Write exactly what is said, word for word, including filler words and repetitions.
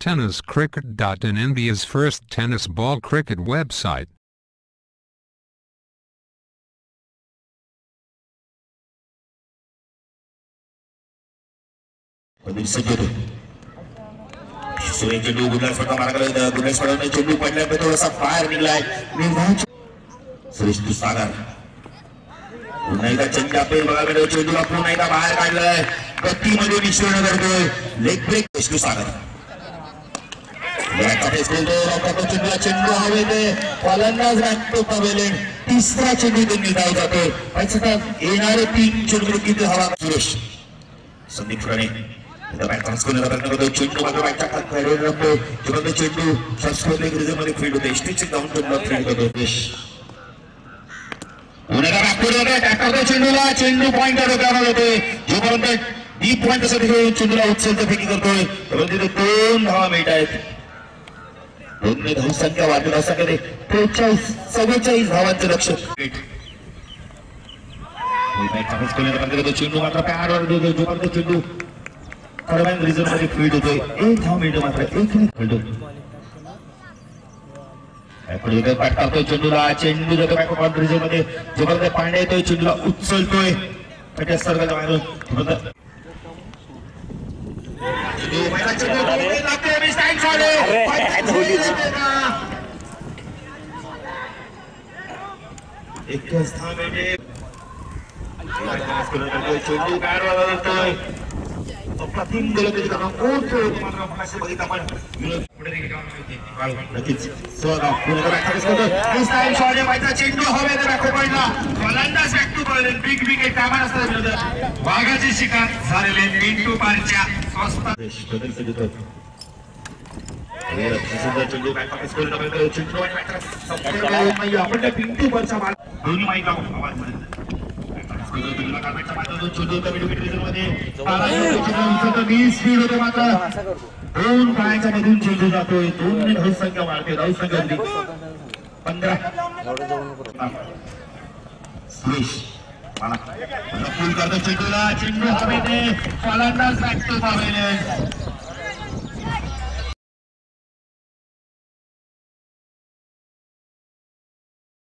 tennis cricket dot in, India's first tennis ball cricket website. चेंडू गुडलास फटका मारला गुडलास पडवणे चेंडू पडल्यामुळे थोडासा फायर निघालाय सुरेश सागर पुन्हा एकदा चेंडू आपले बघायला मिळतो चेंडूला पुन्हा एकदा बाहेर काढलाय गतीमध्ये मिश्रण करतोय लेग ब्रेक सुरेश सागर या कपेस बोलतो रॉकटो चेंडूला चेंडू हवेले फलंदाज राखतो पवेले तिसरा चेंडू त्यांनी धाव जातो पाहिजे येणारे तीन चेंडू किती हवा सुरेश संदीप फुराणे बॅट ट्रान्सफर प्रयत्न करतो चेंडू मात्र बॅटच्या खाली रमतो तुरंत चेंडू संस्कृतिक रिझममध्ये फील्ड होते स्टिच डाऊन टूला फील्ड करतो यश पुन्हा बॅकवर्ड वगैरे टॅक करतो चेंडूला चेंडू पॉइंटर डोक्यावर होते जोपर्यंत डीप पॉइंट साठी चेंडूला उचलतो फेकी करतोय परंतु दोन धावा मिळत आहेत दोन धावसंख्या वाढत धावसंख्या त्रेचाळीस चव्वेचाळीस धावांचं लक्ष चेंडू मात्र पॅडवर जोपर्यंत चेंडू कर्मन रिझर्व मध्ये फील्ड होतोय एक धाव मिळतो मात्र एक खेळतो पुढे बॅट करतोय चेंडूला चेंडू जातो बॅक ऑन रिझर्व मध्ये जोपर्यंत पांडे येतोय चेंडूला उचलतोय पॅटस सर्कलच्या मारून एकच धाव मिळते चेंडू पॅडवर जातोय अप्रतिम गोलंदाजी करतो कोण खेळतो मात्र मगाशी बघितलं आपण पुढे नक्कीच सोळा पुन्हा बॅट करतो इस टाइम शॉट आहे चेंडू हवेत बॅक पडला फलंदाज back to ball big wicket कामान असतात विरोधात वाघाची शिकार झालेले मिंटू पारच्या स्वस्त देश बदल खेळतो सुंदर चेंडू बॅक पास करून डबल चेंडू बॅट संपूर्ण आपण पिंटू पारच्या बॉल दोन्ही माईक आवाज मध्ये दोन पायाच्या मधून चेंडू जातोय दोन धावसंख्या वाढते धावसंख्या पंधरा सुरेश फुल करतो चेंडूला चेंडू हवेने फलंदाज बॅक टू पवेलियन